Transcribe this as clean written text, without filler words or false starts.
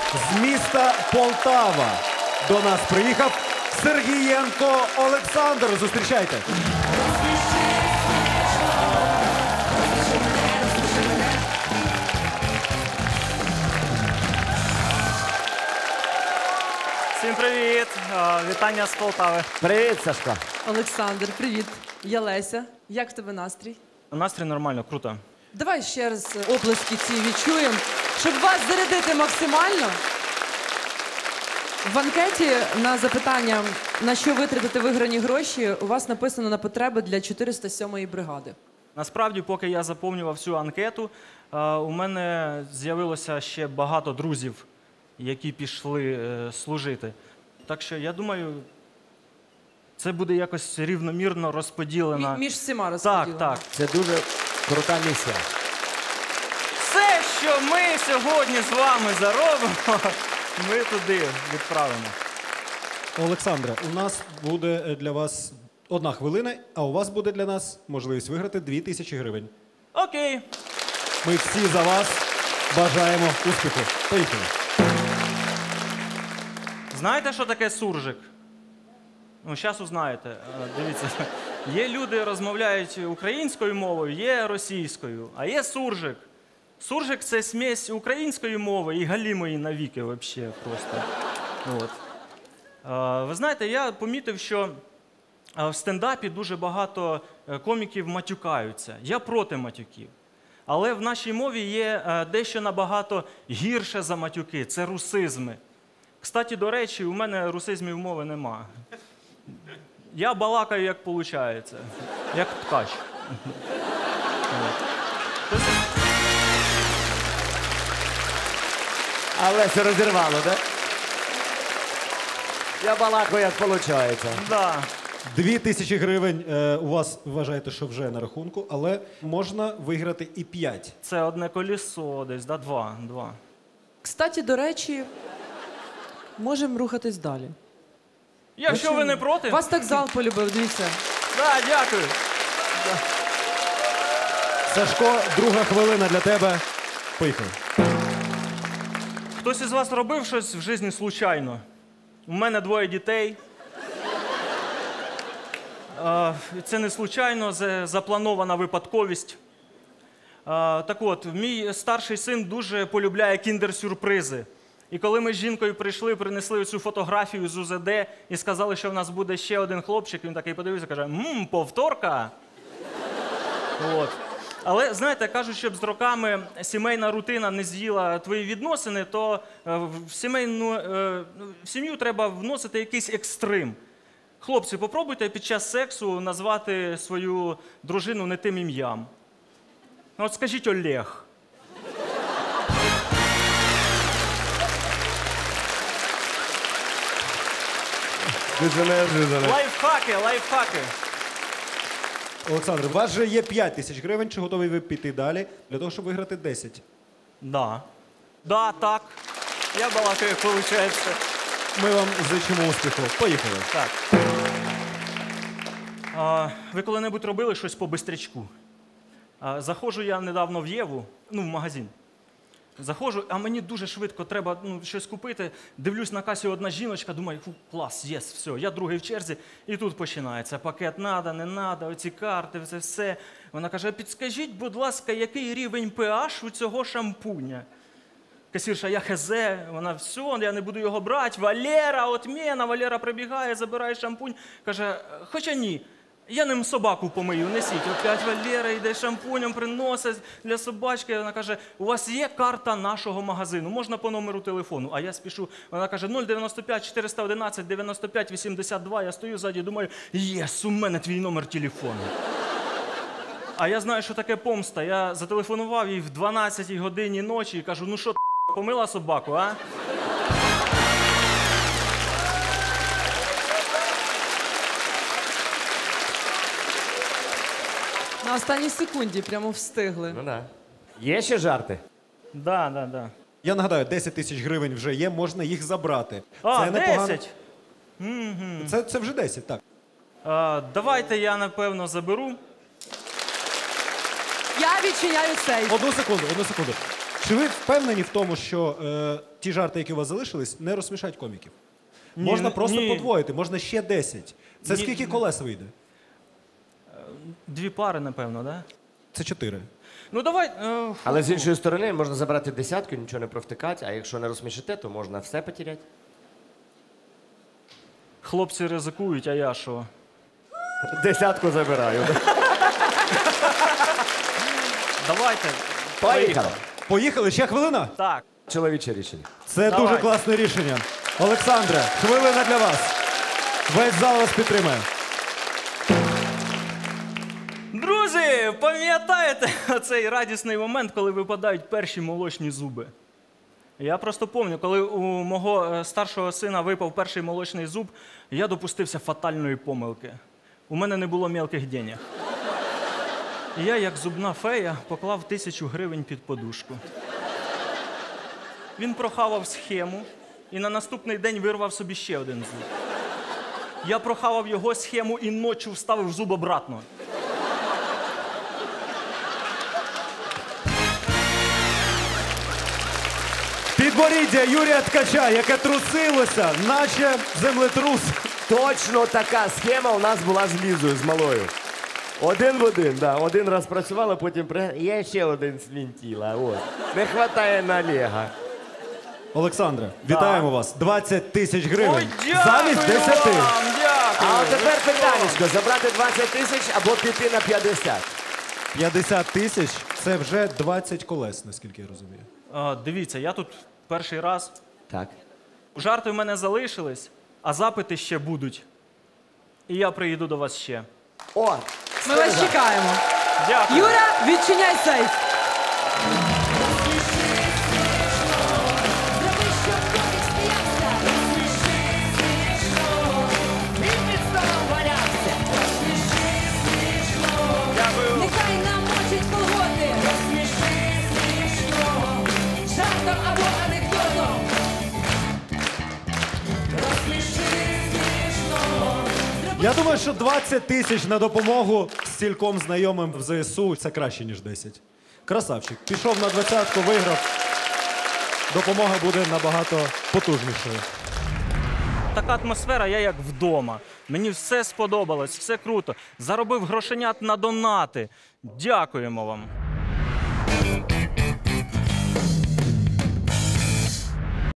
З міста Полтава до нас приїхав Сергієнко Олександр. Зустрічайте. Всім привіт! Вітання з Полтави. Привіт, Сашко. Олександр, привіт. Я Леся. Як в тебе настрій? Настрій нормально, круто. Давай ще раз оплески ці відчуємо, щоб вас зарядити максимально. В анкеті на запитання, на що витратити виграні гроші, у вас написано на потреби для 407-ї бригади. Насправді, поки я заповнював цю анкету, у мене з'явилося ще багато друзів, які пішли служити. Так що, я думаю, це буде якось рівномірно розподілено. Між всіма розподілено. Так. Це дуже крута місія. Все, що ми сьогодні з вами заробимо, ми туди відправимо. Олександре, у нас буде для вас 1 хвилина, а у вас буде для нас можливість виграти 2000 гривень. Окей. Ми всі за вас бажаємо успіху. Поїхали. Знаєте, що таке суржик? Ну, зараз узнаєте. Дивіться, є люди, розмовляють українською мовою, є російською, а є суржик. Суржик – це смесь української мови і галімої навіки взагалі просто. От. Ви знаєте, я помітив, що в стендапі дуже багато коміків матюкаються. Я проти матюків. Але в нашій мові є дещо набагато гірше за матюки – це русизми. Кстати, до речі, у мене русизмів мови нема. Я балакаю, як виходить, як ткач. Але це розірвало, так? Я балакаю, як виходить. Да. 2000 гривень у вас, вважаєте, що вже на рахунку, але можна виграти і 5. Це одне колесо десь, да? Два. Кстати, до речі, можемо рухатись далі. Якщо ви не проти. Вас так зал полюбив, дивіться. Да, дякую. Сашко, 2 хвилина для тебе. Поїхали. Хтось із вас робив щось в житті случайно? У мене 2 дітей. Це не случайно, це запланована випадковість. Так от, мій старший син дуже полюбляє кіндер-сюрпризи. І коли ми з жінкою прийшли, принесли цю фотографію з УЗД і сказали, що в нас буде ще один хлопчик, він такий подивився і каже, повторка. От. Але, знаєте, кажуть, щоб з роками сімейна рутина не з'їла твої відносини, то в сім'ю треба вносити якийсь екстрим. Хлопці, попробуйте під час сексу назвати свою дружину не тим ім'ям. От скажіть Олег. Дуже неожиданно. Лайфхаки. Олександр, у вас же є 5000 гривень. Чи готові ви піти далі для того, щоб виграти 10? Да, так. Я балакаю, як виходить. Ми вам зичимо успіху. Поїхали. Так. Ви коли-небудь робили щось по бистрячку? Заходжу я недавно в Єву, в магазин. Заходжу, а мені дуже швидко треба щось купити. Дивлюсь на касі одна жіночка, думаю, клас, єс, все, я другий в черзі. І тут починається. Пакет надо, не надо, оці карти, це все. Вона каже, підскажіть, будь ласка, який рівень pH у цього шампуня? Касірша, я хезе, вона, все, я не буду його брати. Валера, отмена, Валера прибігає, забирає шампунь. Каже, хоча ні. Я ним собаку помию, несіть. Опять Валера йде шампунем, приносить для собачки. Вона каже, у вас є карта нашого магазину, можна по номеру телефону. А я спішу. Вона каже, 095 411 95 82. Я стою ззаді, думаю, єс, у мене твій номер телефону. А я знаю, що таке помста. Я зателефонував їй в 12-й годині ночі і кажу, ну що, помила собаку, а? На останній секунді прямо встигли. Ну да. Є ще жарти? Да. Я нагадаю, 10 тисяч гривень вже є, можна їх забрати. А, Це непогано. 10? Це вже 10, так. Давайте я, напевно, заберу. Я відчиняю сейф. Одну секунду. Чи ви впевнені в тому, що ті жарти, які у вас залишились, не розсмішать коміків? Ні, Можна просто ні. подвоїти, можна ще 10. Це Ні. скільки колес вийде? 2 пари, напевно, да? Це 4. Ну давай. Але з іншої сторони можна забрати десятку, нічого не провтикати, а якщо не розсмішите, то можна все потеряти. Хлопці ризикують, а я що? Десятку забираю. Давайте. Поїхали. Поїхали, ще хвилина? Так. Чоловіче рішення. Це Давай. дуже класне рішення. Олександре, хвилина для вас. Весь зал вас підтримує. Друзі, пам'ятаєте цей радісний момент, коли випадають перші молочні зуби? Я просто пам'ятаю, коли у мого старшого сина випав перший молочний зуб, я допустився фатальної помилки. У мене не було мілких денег. І я, як зубна фея, поклав 1000 гривень під подушку. Він прохавав схему і на наступний день вирвав собі ще один зуб. Я прохавав його схему і ночі вставив зуб обратно. Підборіддя Юрія Ткача, яке трусилося, наче землетрус. Точно така схема у нас була з Лізою, з малою. Один в один, да. Один раз працювала, потім я ще один свінтіла. От. Не вистачає на Олега. Олександре, вітаємо вас. 20 тисяч гривень. Ой, дякую Замість 10. вам, дякую. А от тепер питанечко, забрати 20 тисяч або піти на 50. 50 тисяч – це вже 20 колес, наскільки я розумію. Дивіться, я тут перший раз. Так. Жарти в мене залишились, а запити ще будуть. І я приїду до вас ще. О, Ми вас чекаємо. Дякую. Юра, відчиняй сейф. Зроби, щоб комік сміявся. Розсміши смішно. І під столом валявся. Розсміши смішно. Дякую. Нехай намочить колготи. Розсміши смішно. Жартом або анекдотом. Розсміши смішно. Я думаю, що 20 тисяч на допомогу стільком знайомим в ЗСУ – це краще, ніж 10. Красавчик. Пішов на 20-ку, виграв. Допомога буде набагато потужнішою. Така атмосфера, я як вдома. Мені все сподобалось, все круто. Заробив грошенят на донати. Дякуємо вам.